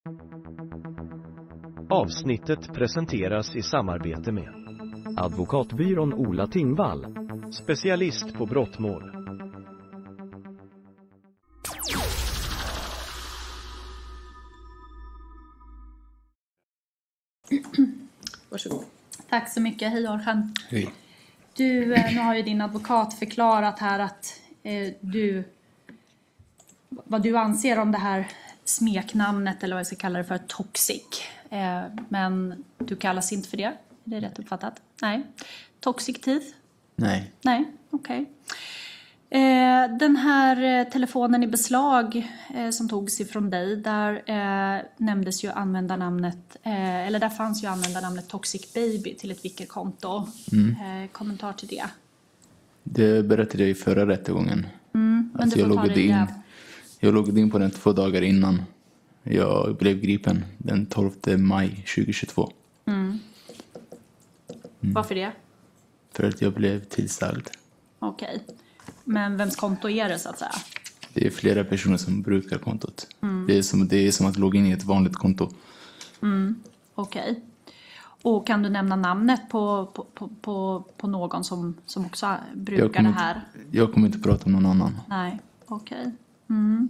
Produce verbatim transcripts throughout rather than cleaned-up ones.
Avsnittet presenteras i samarbete med Advokatbyrån Ola Tingvall, specialist på brottmål. Varsågod. Tack så mycket. Hej Orhan. Hej. Du, nu har ju din advokat förklarat här att eh, du, vad du anser om det här smeknamnet, eller vad jag ska kalla det för, toxic. Eh, men du kallas inte för det. Är det rätt uppfattat? Nej. Toxic teeth? Nej. Nej, okej. Okay. Eh, den här eh, telefonen i beslag eh, som togs ifrån dig, där eh, nämndes ju användarnamnet, eh, eller där fanns ju användarnamnet Toxic Baby till ett Vicker-konto. Mm. Eh, kommentar till det? Det berättade jag i förra rättegången. Mm, men alltså du får jag, ta loggade det in, igen. jag loggade in på den två dagar innan jag blev gripen, den tolfte maj tjugohundratjugotvå. Mm. Mm. Varför det? För att jag blev tillsagd. Okej. Okay. Men vems konto är det så att säga? Det är flera personer som brukar kontot. Mm. Det, är som, det är som att logga in i ett vanligt konto. Mm. Okej. Okay. Och kan du nämna namnet på, på, på, på, på någon som, som också brukar det här? Inte, jag kommer inte prata om någon annan. Nej, okej. Okay. Mm.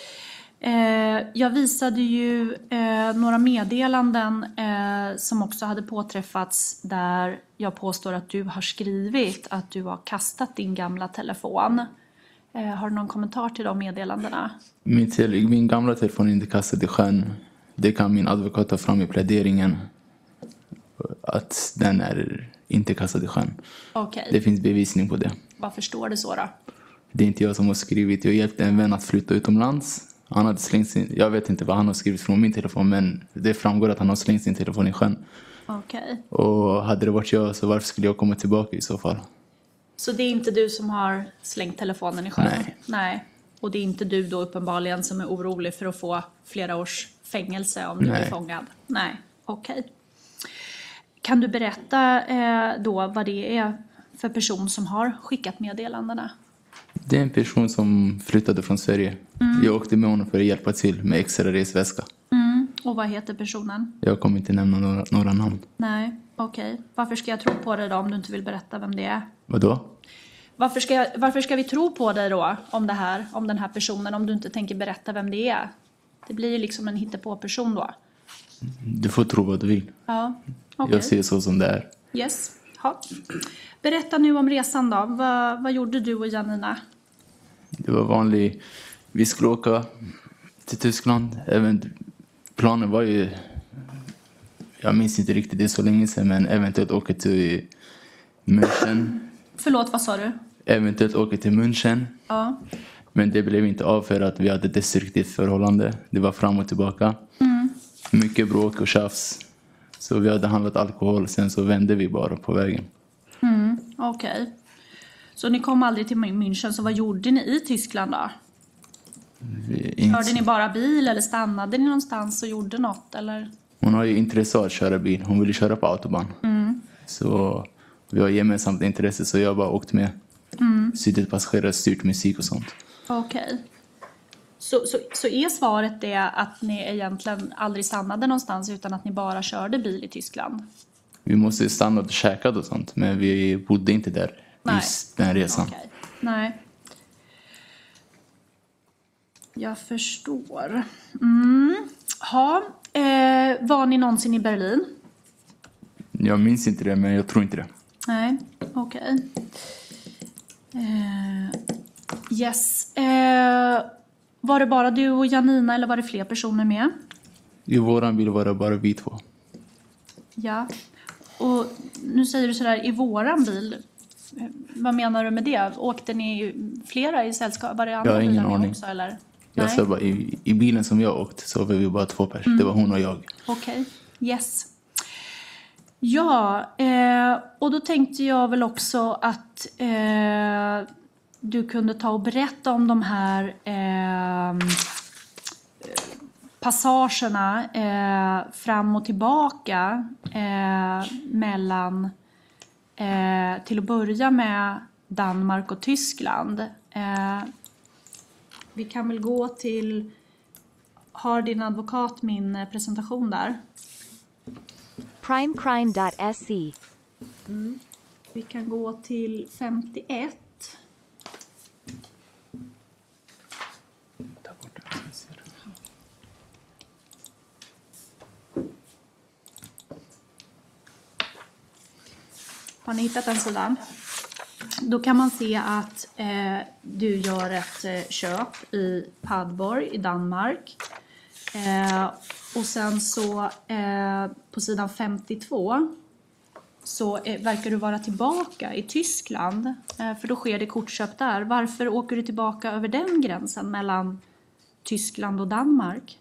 Eh, jag visade ju eh, några meddelanden eh, som också hade påträffats, där jag påstår att du har skrivit att du har kastat din gamla telefon. Eh, har du någon kommentar till de meddelandena? Min, te- min gamla telefon är inte kastad i sjön. Det kan min advokat ta fram i pläderingen. Att den är inte kastad i sjön. Okay. Det finns bevisning på det. Varför står det så då? Det är inte jag som har skrivit. Jag hjälpte en vän att flytta utomlands. Han hade slängt sin, jag vet inte vad han har skrivit från min telefon, men det framgår att han har slängt sin telefon i sjön. Okej. Okay. Och hade det varit jag, så varför skulle jag komma tillbaka i så fall? Så det är inte du som har slängt telefonen i sjön? Nej. Nej. Och det är inte du då uppenbarligen som är orolig för att få flera års fängelse om du Nej. är fångad? Nej, okej. Okay. Kan du berätta eh, då vad det är för person som har skickat meddelandena? Det är en person som flyttade från Sverige. Mm. Jag åkte med honom för att hjälpa till med extra resväska. Mm. Och vad heter personen? Jag kommer inte nämna några, några namn. Nej, okej. Okay. Varför ska jag tro på dig då om du inte vill berätta vem det är? Vadå? Varför ska, jag, varför ska vi tro på dig då om det här, om den här personen, om du inte tänker berätta vem det är? Det blir ju liksom en hittepå-person då. Du får tro vad du vill. Ja, okay. Jag ser så som det är. Yes. Ha. Berätta nu om resan då. Vad, vad gjorde du och Janina? Det var vanligt. Vi skulle åka till Tyskland. Även planen var ju, jag minns inte riktigt, det är så länge sedan, men eventuellt åka till München. Förlåt, vad sa du? Eventuellt åka till München. Ja. Men det blev inte av för att vi hade ett destruktivt förhållande. Det var fram och tillbaka. Mm. Mycket bråk och tjafs. Så vi hade handlat alkohol, sen så vände vi bara på vägen. Mm, okej. Okay. Så ni kom aldrig till München, så vad gjorde ni i Tyskland då? Inte... Hörde ni bara bil eller stannade ni någonstans och gjorde något? Eller? Hon har ju intresse av att köra bil. Hon ville köra på autobahn. Mm. Så vi har gemensamt intresse, så jag bara åkt med. Mm. Suttit passagerare, styrt musik och sånt. Okej. Okay. Så, så, så är svaret det att ni egentligen aldrig stannade någonstans, utan att ni bara körde bil i Tyskland? Vi måste stanna och käka och sånt, men vi bodde inte där. Nej. Just den resan. Okay. Nej. Jag förstår. Mm. Ha. Eh, var ni någonsin i Berlin? Jag minns inte det, men jag tror inte det. Nej, okej. Okay. Eh, yes. Eh, var det bara du och Janina, eller var det fler personer med? I våran bil var det bara vi två. Ja. Och nu säger du sådär, i våran bil. Vad menar du med det? Åkte ni flera i sällskap? Var det andra jag har ingen bilar aning. Också, eller? Jag sa bara, i, i bilen som jag åkte så var vi bara två personer. Mm. Det var hon och jag. Okej, okay. Yes. Ja, eh, och då tänkte jag väl också att eh, du kunde ta och berätta om de här eh, passagerna eh, fram och tillbaka eh, mellan eh, till att börja med Danmark och Tyskland. Eh, vi kan väl gå till har din advokat min eh, presentation där? primecrime dot se. Mm. Vi kan gå till femtioett. Har ni hittat den sidan? Då kan man se att eh, du gör ett eh, köp i Padborg i Danmark. Eh, och sen så eh, på sidan femtiotvå så eh, verkar du vara tillbaka i Tyskland. Eh, för då sker det kortköp där. Varför åker du tillbaka över den gränsen mellan Tyskland och Danmark?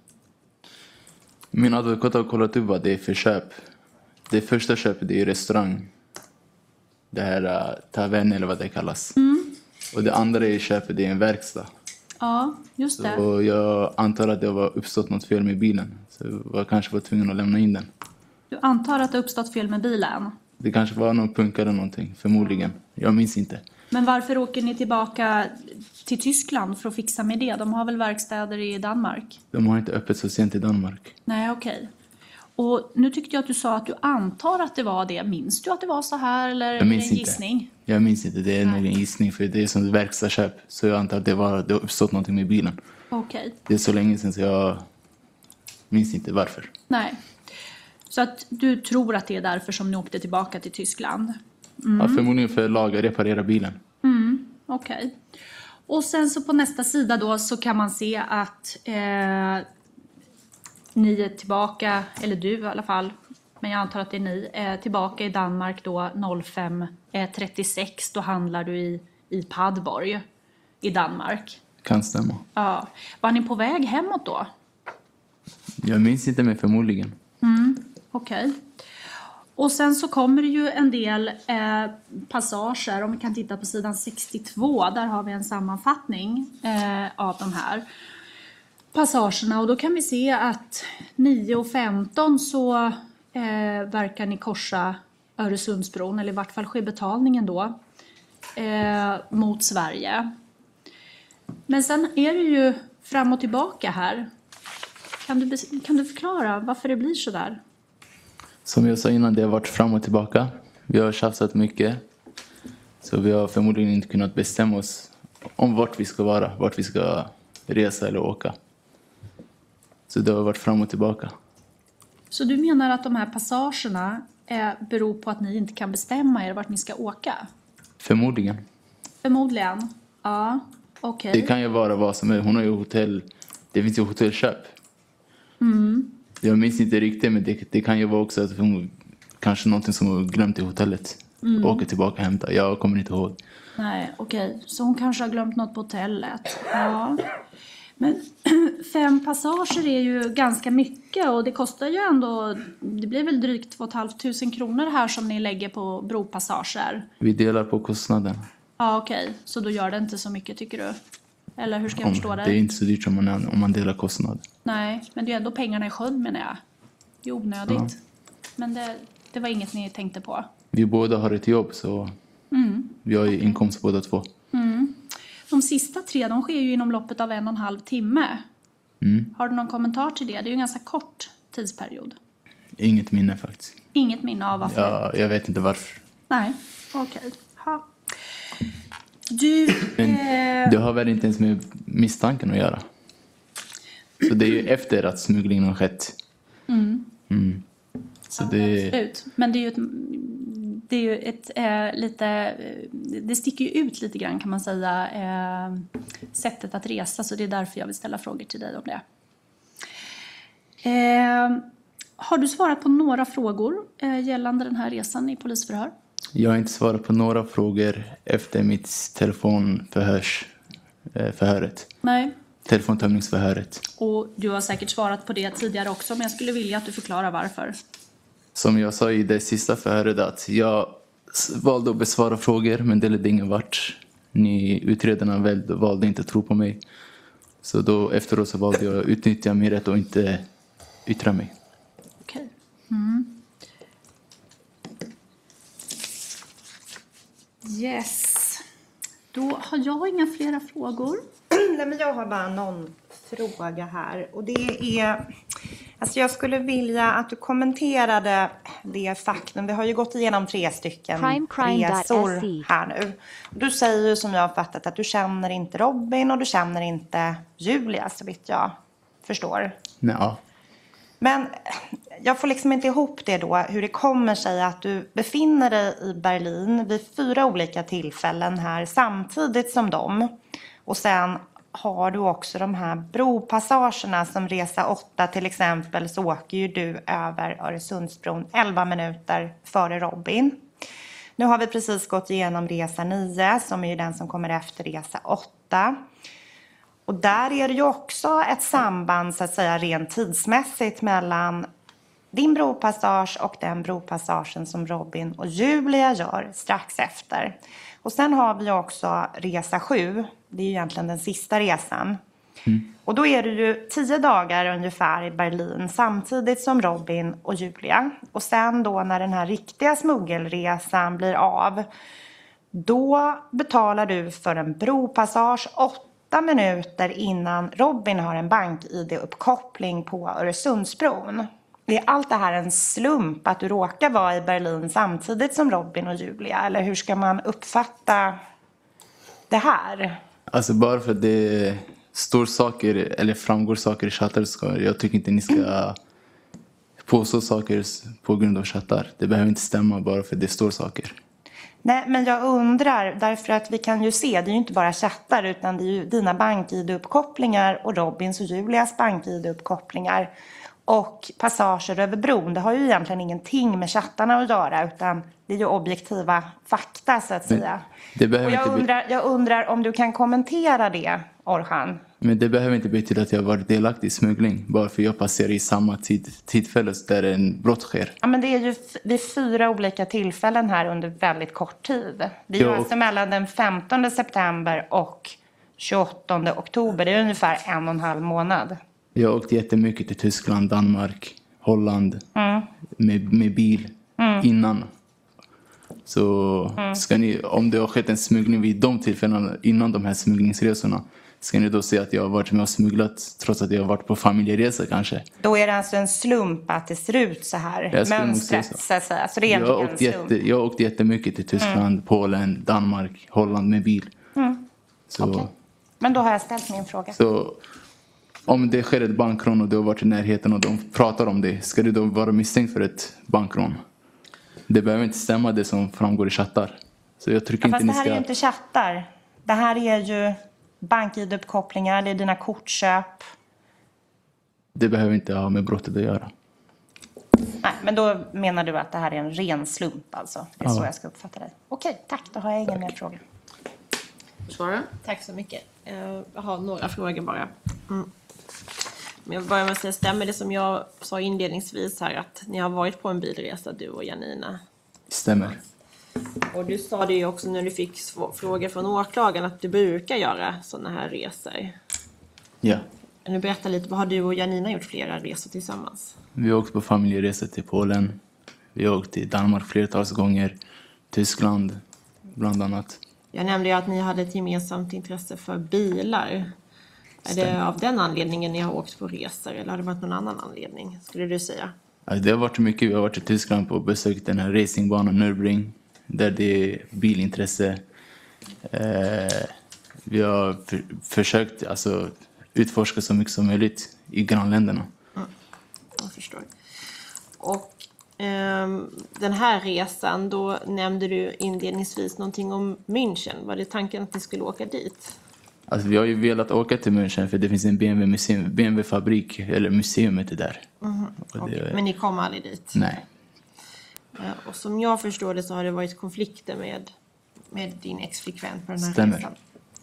Min advokat har kollat upp vad det är för köp. Det första köpet är restaurang. Det här uh, tavern eller vad det kallas. Mm. Och det andra är köpet, det är en verkstad. Ja, just det. Och jag antar att det var uppstått något fel med bilen. Så jag var kanske var tvungen att lämna in den. Du antar att det uppstått fel med bilen? Det kanske var någon punkare eller någonting, förmodligen. Jag minns inte. Men varför åker ni tillbaka till Tyskland för att fixa med det? De har väl verkstäder i Danmark? De har inte öppet så sent i Danmark. Nej, okej. Okay. Och nu tyckte jag att du sa att du antar att det var det. Minns du att det var så här eller jag minns är det en inte. gissning? Jag minns inte, det är nog en gissning för det är som ett verkstadsköp. Så jag antar att det var det har uppstått någonting med bilen. Okej. Okay. Det är så länge sedan så jag minns inte varför. Nej. Så att du tror att det är därför som ni åkte tillbaka till Tyskland? Mm. Ja, förmodligen för att laga, reparera bilen. Mm, okej. Okay. Och sen så på nästa sida då så kan man se att eh, ni är tillbaka, eller du i alla fall, men jag antar att det är ni, är tillbaka i Danmark då noll fem trettiosex. Då handlar du i, i Padborg i Danmark. Kan stämma. Ja. Var ni på väg hemåt då? Jag minns inte, men förmodligen. Mm, okej. Okay. Och sen så kommer det ju en del eh, passager. Om vi kan titta på sidan sextiotvå. Där har vi en sammanfattning eh, av de här passagerna. Och då kan vi se att nio och femton så eh, verkar ni korsa Öresundsbron. Eller i vart fall sker betalningen då. Eh, mot Sverige. Men sen är det ju fram och tillbaka här. Kan du, kan du förklara varför det blir så där? Som jag sa innan, det har varit fram och tillbaka. Vi har tjafsat mycket. Så vi har förmodligen inte kunnat bestämma oss om vart vi ska vara. Vart vi ska resa eller åka. Så det har varit fram och tillbaka. Så du menar att de här passagerna är, beror på att ni inte kan bestämma er vart ni ska åka? Förmodligen. Förmodligen, ja. Okej. Okay. Det kan ju vara vad som är. Hon har ju hotell. Det finns ju hotellköp. Mm. Jag minns inte riktigt, men det, det kan ju vara också att hon, kanske någonting som hon glömt i hotellet. Mm. Åker tillbaka och hämtar. Jag kommer inte ihåg. Nej, okej. Okay. Så hon kanske har glömt något på hotellet. Ja. Men fem passager är ju ganska mycket och det kostar ju ändå, det blir väl drygt två tusen femhundra kronor här som ni lägger på bropassager. Vi delar på kostnaden. Ja, okej. Okay. Så då gör det inte så mycket, tycker du? Eller hur ska jag om, förstå det? Det är inte så dyrt som man, om man delar kostnad. Nej, men det är ändå pengarna i sjön, menar jag. Det är onödigt. Ja. Men det, det var inget ni tänkte på. Vi båda har ett jobb, så mm. vi har ju inkomst båda två. Mm. De sista tre, de sker ju inom loppet av en och en halv timme. Mm. Har du någon kommentar till det? Det är ju en ganska kort tidsperiod. Inget minne faktiskt. Inget minne av varför? Ja, jag vet inte varför. Nej, okej. Okay. Du... Men eh... det har väl inte ens med misstanken att göra. Så det är ju efter att smugglingen har skett. Mm. Mm. Så ja, det... absolut. Men det är ju ett, det är ju ett eh, lite... Det sticker ju ut lite grann, kan man säga. Eh, sättet att resa. Så det är därför jag vill ställa frågor till dig om det. Eh, har du svarat på några frågor eh, gällande den här resan i polisförhör? Jag har inte svarat på några frågor efter mitt telefonförhörs, eh, förhöret. Nej. Telefontömningsförhöret. Och du har säkert svarat på det tidigare också, men jag skulle vilja att du förklarar varför. Som jag sa i det sista förhöret, att jag valde att besvara frågor, men det ledde ingen vart. Ni utredarna valde inte att tro på mig. Så då efteråt så valde jag att utnyttja min rätt och inte yttra mig. Okej. Mm. Yes. Då har jag inga flera frågor. Nej, men jag har bara någon fråga här. Och det är... Alltså jag skulle vilja att du kommenterade det faktum. Vi har ju gått igenom tre stycken crime, crime. resor här nu. Du säger ju som jag har fattat att du känner inte Robin och du känner inte Julia, så vitt jag förstår. Ja. Men jag får liksom inte ihop det då, hur det kommer sig att du befinner dig i Berlin vid fyra olika tillfällen här samtidigt som dem. Och sen har du också de här bropassagerna som resa åtta till exempel, så åker ju du över Öresundsbron elva minuter före Robin. Nu har vi precis gått igenom resa nio som är ju den som kommer efter resa åtta. Och där är det ju också ett samband så att säga rent tidsmässigt mellan din bropassage och den bropassagen som Robin och Julia gör strax efter. Och sen har vi också resa sju, det är ju egentligen den sista resan. Mm. Och då är det ju tio dagar ungefär i Berlin samtidigt som Robin och Julia. Och sen då när den här riktiga smuggelresan blir av, då betalar du för en bropassage åtta minuter innan Robin har en bank-I D-uppkoppling på Öresundsbron. Är allt det här en slump att du råkar vara i Berlin samtidigt som Robin och Julia? Eller hur ska man uppfatta det här? Alltså bara för att det står saker eller framgår saker i chattar, ska, jag tycker inte ni ska påstå saker på grund av chattar. Det behöver inte stämma bara för att det står saker. Nej, men jag undrar, därför att vi kan ju se, det är ju inte bara chattar utan det är ju dina bank-I D-uppkopplingar och Robins och Julias bank-I D-uppkopplingar. Och passager över bron, det har ju egentligen ingenting med chattarna att göra, utan det är ju objektiva fakta så att säga. Det behöver och jag, inte undrar, jag undrar om du kan kommentera det, Orhan. Men det behöver inte betyda att jag varit delaktig i smuggling, bara för jag passerar i samma tid, tillfälle där en brott sker. Ja, men det är ju vid fyra olika tillfällen här under väldigt kort tid. Det är ju Ja, och... alltså mellan den femtonde september och tjugoåttonde oktober, det är ungefär en och en halv månad. Jag åkte jättemycket till Tyskland, Danmark, Holland mm. med, med bil mm. innan. Så mm. ska ni, om det har skett en smuggling vid de tillfällena innan de här smugglingsresorna, ska ni då se att jag har varit med och smugglat trots att jag har varit på familjeresa kanske. Då är det alltså en slump att det ser ut så här, mönstret så. Så att säga. Så det är jag, åkte åkte jätte, jag åkte jättemycket till Tyskland, mm. Polen, Danmark, Holland med bil. Mm. Så, okay. Men då har jag ställt min fråga. Så om det sker ett bankrån och du har varit i närheten och de pratar om det, ska du då vara misstänkt för ett bankrån? Det behöver inte stämma det som framgår i chattar. Så jag tycker ja, inte ni ska... det här är ju inte chattar. Det här är ju bank-I D-uppkopplingar, det är dina kortköp. Det behöver inte ha med brottet att göra. Nej, men då menar du att det här är en ren slump alltså? Det är ja. Så jag ska uppfatta dig. Okej, tack. Då har jag ingen mer fråga. Svara. Tack så mycket. Jag har några frågor bara. Mm. Men jag börjar med att säga, stämmer det som jag sa inledningsvis här att ni har varit på en bilresa, du och Janina? Stämmer. Och du sa det ju också när du fick frågor från åklagaren att du brukar göra sådana här resor. Ja. Kan du berätta lite, vad har du och Janina gjort flera resor tillsammans? Vi har åkt på familjeresor till Polen. Vi har åkt till Danmark flertals gånger. Tyskland bland annat. Jag nämnde ju att ni hade ett gemensamt intresse för bilar. Stämmer. Är det av den anledningen ni har åkt på resor eller har det varit någon annan anledning, skulle du säga? Ja, det har varit mycket. Vi har varit i Tyskland på besökt den här racingbanan Nürburgring. Där det är bilintresse. Eh, vi har för, försökt alltså, utforska så mycket som möjligt i grannländerna. Mm, jag förstår. Och eh, den här resan, då nämnde du inledningsvis någonting om München. Var det tanken att ni skulle åka dit? Alltså, vi har ju velat åka till München för det finns en B M W-museum, B M W-fabrik, eller museumet är där. Mm, okay. det, Men ni kom aldrig dit? Nej. Och som jag förstår det så har det varit konflikter med, med din ex-flickvän på den här Stämmer. resan.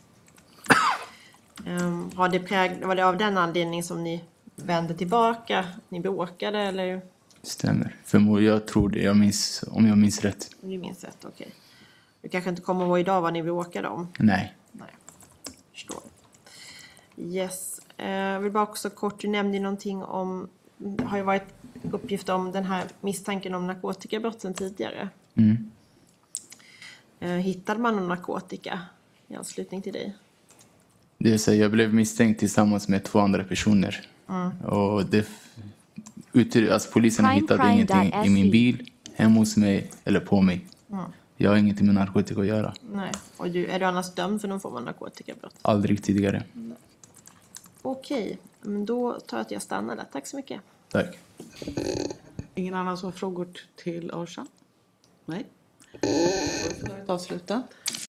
Um, har det präg, var det av den anledningen som ni vände tillbaka? Ni bråkade eller? Stämmer. För jag tror det. Jag minns, om jag minns rätt. Du minns rätt, okej. Okay. Du kanske inte kommer ihåg idag vad ni bråkade om? Nej. Nej. Förstår. Yes. Jag uh, vill bara också kort, du nämnde någonting om, har ju varit uppgift om den här misstanken om narkotikabrotten tidigare. Mm. Uh, hittade man någon narkotika i anslutning till dig? Det är så jag blev misstänkt tillsammans med två andra personer. Mm. Och det, ut, alltså polisen Crime, hittade crime, ingenting dot i min se. bil, hemma hos mig eller på mig. Mm. Jag har ingenting med narkotika att göra. Nej. Och du, är du annars dömd för någon form av narkotikabrott? Aldrig tidigare. Okej, men då tar jag att jag stannar där. Tack så mycket. Tack. Ingen annan som har frågor till Orsa? Nej. Då får vi avsluta.